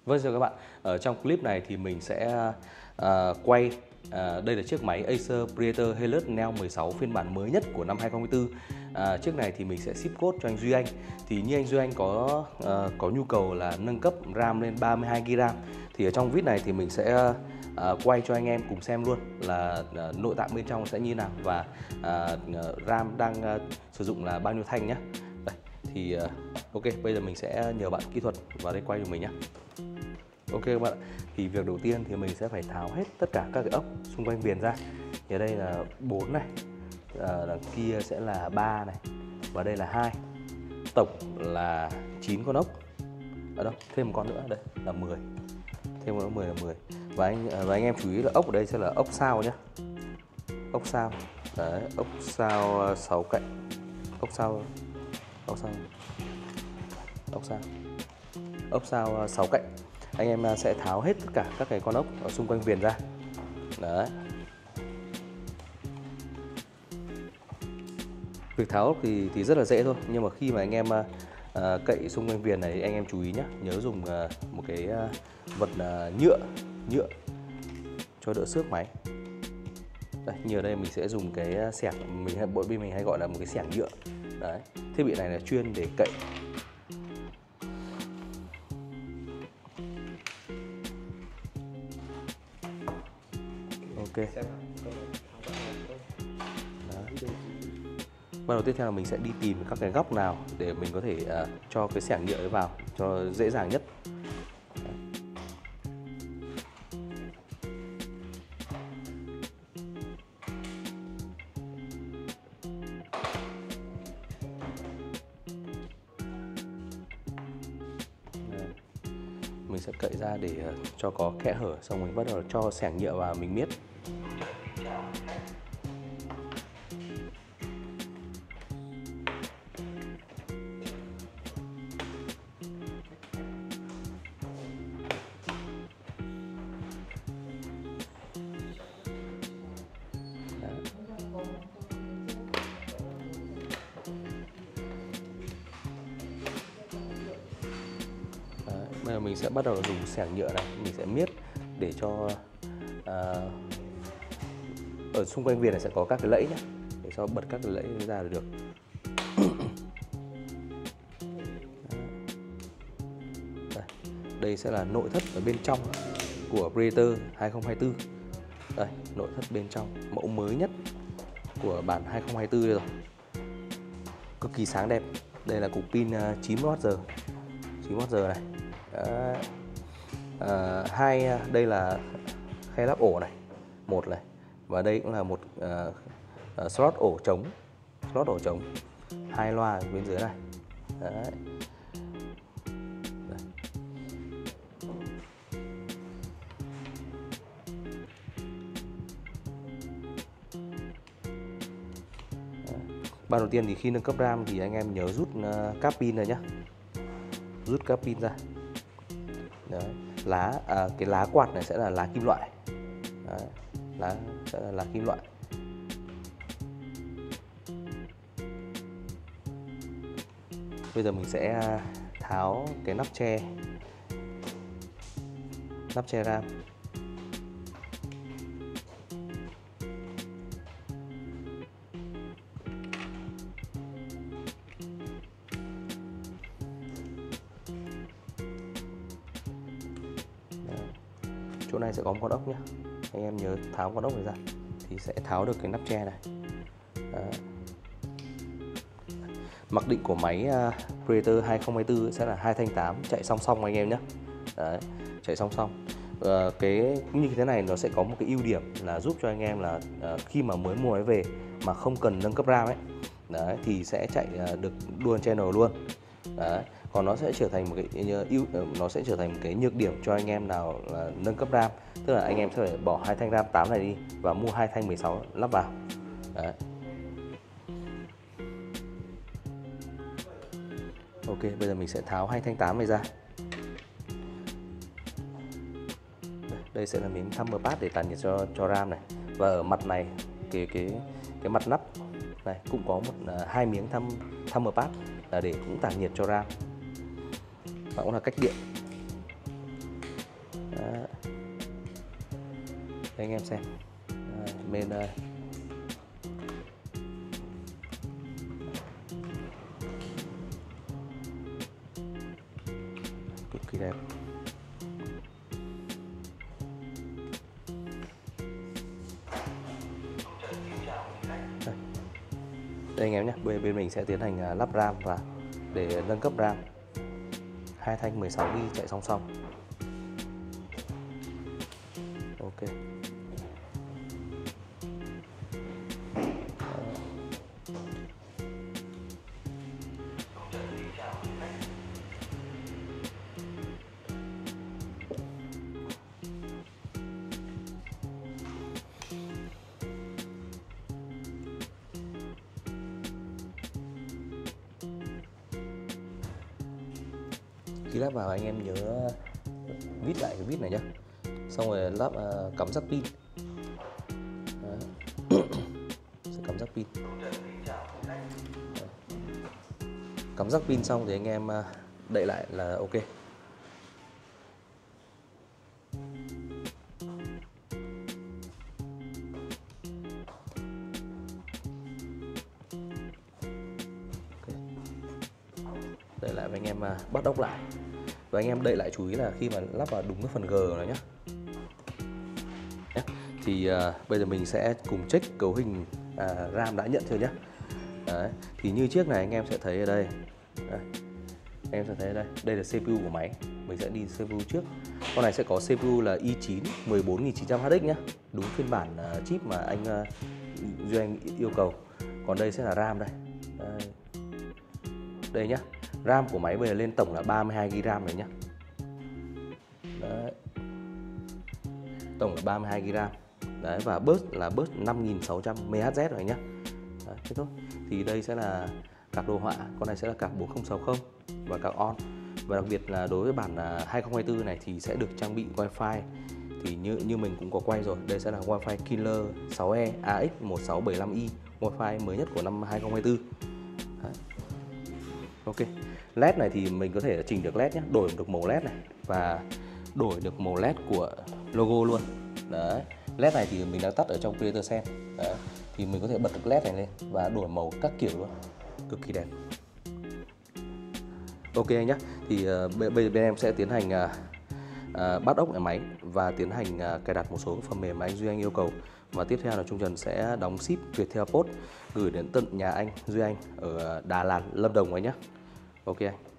Vâng, chào các bạn. Ở trong clip này thì mình sẽ quay đây là chiếc máy Acer Predator Helix Neo 16 phiên bản mới nhất của năm 2024. Chiếc này thì mình sẽ ship code cho anh Duy Anh. Thì như anh Duy Anh có nhu cầu là nâng cấp RAM lên 32GB RAM. Thì ở trong video này thì mình sẽ quay cho anh em cùng xem luôn là nội tạng bên trong sẽ như nào và RAM đang sử dụng là bao nhiêu thanh nhé. Đây, thì ok, bây giờ mình sẽ nhờ bạn kỹ thuật vào đây quay cho mình nhé. Ok các bạn, thì việc đầu tiên thì mình sẽ phải tháo hết tất cả các cái ốc xung quanh viền ra. Thì ở đây là 4 này, đằng kia sẽ là 3 này, và đây là 2. Tổng là 9 con ốc. Ở đâu? Thêm một con nữa, đây là 10. Thêm một con 10 là 10. Và anh em chú ý là ốc ở đây sẽ là ốc sao nhé. Ốc sao. Đấy, ốc sao 6 cạnh. Ốc sao 6 cạnh. Anh em sẽ tháo hết tất cả các cái con ốc ở xung quanh viền ra. Đấy. Việc tháo ốc thì rất là dễ thôi, nhưng mà khi mà anh em cậy xung quanh viền này anh em chú ý nhé, nhớ dùng một cái vật nhựa cho đỡ xước máy. Đây, như ở đây mình sẽ dùng cái xẻng, mình hay gọi là một cái xẻng nhựa. Đấy. Thiết bị này là chuyên để cậy. Ok. Bắt đầu tiếp theo là mình sẽ đi tìm các cái góc nào để mình có thể cho cái xẻng nhựa ấy vào cho dễ dàng nhất. Mình sẽ cậy ra để cho có kẽ hở, xong mình bắt đầu cho xẻng nhựa vào mình miết. Bây giờ mình sẽ bắt đầu dùng xẻng nhựa này, mình sẽ miết để cho ở xung quanh viền này sẽ có các cái lẫy nhé, để cho bật các cái lẫy ra là được. Đây sẽ là nội thất ở bên trong của Predator 2024. Đây, nội thất bên trong, mẫu mới nhất của bản 2024 rồi. Cực kỳ sáng đẹp. Đây là cục pin 9Wh. 9Wh này. Đây là khe lắp ổ này, một này, và đây cũng là một slot ổ trống, 2 loa ở bên dưới này. Đấy. Đây. Ban đầu tiên thì khi nâng cấp RAM thì anh em nhớ rút cáp pin này nhé, rút cáp pin ra. Đấy. Cái lá quạt này sẽ là lá kim loại. Đấy. Lá sẽ là lá kim loại. Bây giờ mình sẽ tháo cái nắp che RAM. Chỗ này sẽ có một con ốc nhé, anh em nhớ tháo con ốc này ra thì sẽ tháo được cái nắp che này. Đấy. Mặc định của máy Predator 2024 sẽ là 2 thanh 8 chạy song song anh em nhé. Đấy, chạy song song. Cái như thế này nó sẽ có một cái ưu điểm là giúp cho anh em là khi mà mới mua máy về mà không cần nâng cấp RAM ấy, đấy, thì sẽ chạy được dual channel luôn. Đấy. Còn nó sẽ trở thành một cái nhược điểm cho anh em nào là nâng cấp RAM, tức là anh em sẽ phải bỏ 2 thanh RAM 8 này đi và mua 2 thanh 16 lắp vào. Đấy. Ok, bây giờ mình sẽ tháo 2 thanh 8 này ra. Đây sẽ là miếng thumper pad để tản nhiệt cho RAM này, và ở mặt này cái mặt nắp này cũng có hai miếng thumper pad là để cũng tản nhiệt cho RAM, và cũng là cách điện. Đây anh em xem. Bên đây. Cực kỳ đẹp. Đây anh em nhé, bên mình sẽ tiến hành lắp RAM và để nâng cấp RAM. Hai thanh 16GB chạy song song. Ok. Khi lắp vào anh em nhớ vít lại cái vít này nhé, xong rồi lắp cắm rắc pin. Sẽ cắm rắc pin. Cắm rắc pin xong thì anh em đậy lại là ok. Đậy lại và anh em bắt ốc lại. Và anh em đậy lại chú ý là khi mà lắp vào đúng cái phần G này nhé. Thì bây giờ mình sẽ cùng check cấu hình RAM đã nhận chưa nhé. Đấy. Thì như trước này anh em sẽ thấy ở đây. Đây. Anh em sẽ thấy ở đây. Đây là CPU của máy. Mình sẽ đi CPU trước. Con này sẽ có CPU là i9 14900HX nhé. Đúng phiên bản chip mà anh Duy Anh yêu cầu. Còn đây sẽ là RAM đây. Đây nhá. RAM của máy bây giờ lên tổng là 32GB RAM rồi nhá. Đấy. Tổng là 32GB RAM. Đấy, và burst là burst 5600 MHz rồi nhá. Đấy, thế thôi. Thì đây sẽ là card đồ họa, con này sẽ là card 4060 và card on. Và đặc biệt là đối với bản 2024 này thì sẽ được trang bị Wi-Fi. Thì như mình cũng có quay rồi, đây sẽ là Wi-Fi Killer 6E AX1675i, Wi-Fi mới nhất của năm 2024. Đấy. Ok. LED này thì mình có thể chỉnh được LED nhé, đổi được màu LED này và đổi được màu LED của logo luôn. Đấy. LED này thì mình đang tắt ở trong Predator Sen. Đấy. Thì mình có thể bật được LED này lên và đổi màu các kiểu luôn. Cực kỳ đẹp. Ok anh nhé. Thì bây giờ bên em sẽ tiến hành bắt ốc ở máy và tiến hành cài đặt một số phần mềm mà anh Duy Anh yêu cầu. Và tiếp theo là Trung Trần sẽ đóng ship Viettel Post gửi đến tận nhà anh Duy Anh ở Đà Lạt, Lâm Đồng anh nhé. Ok anh.